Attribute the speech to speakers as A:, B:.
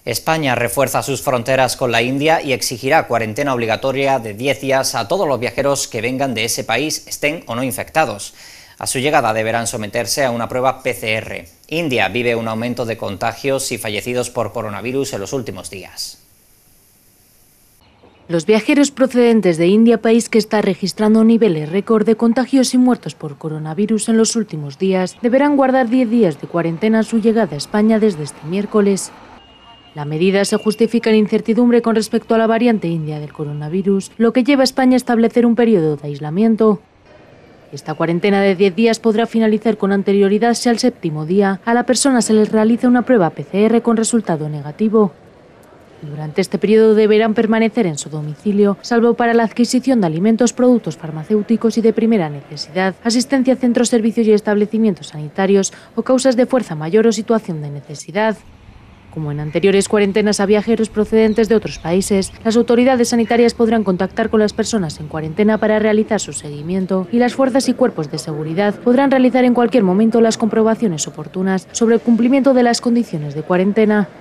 A: España refuerza sus fronteras con la India y exigirá cuarentena obligatoria de 10 días a todos los viajeros que vengan de ese país, estén o no infectados. A su llegada deberán someterse a una prueba PCR. India vive un aumento de contagios y fallecidos por coronavirus en los últimos días.
B: Los viajeros procedentes de India, país que está registrando niveles récord de contagios y muertos por coronavirus en los últimos días, deberán guardar 10 días de cuarentena a su llegada a España desde este miércoles. La medida se justifica en incertidumbre con respecto a la variante india del coronavirus, lo que lleva a España a establecer un periodo de aislamiento. Esta cuarentena de 10 días podrá finalizar con anterioridad si al 7º día a la persona se les realiza una prueba PCR con resultado negativo. Durante este periodo deberán permanecer en su domicilio, salvo para la adquisición de alimentos, productos farmacéuticos y de primera necesidad, asistencia a centros, servicios y establecimientos sanitarios o causas de fuerza mayor o situación de necesidad. Como en anteriores cuarentenas a viajeros procedentes de otros países, las autoridades sanitarias podrán contactar con las personas en cuarentena para realizar su seguimiento y las fuerzas y cuerpos de seguridad podrán realizar en cualquier momento las comprobaciones oportunas sobre el cumplimiento de las condiciones de cuarentena.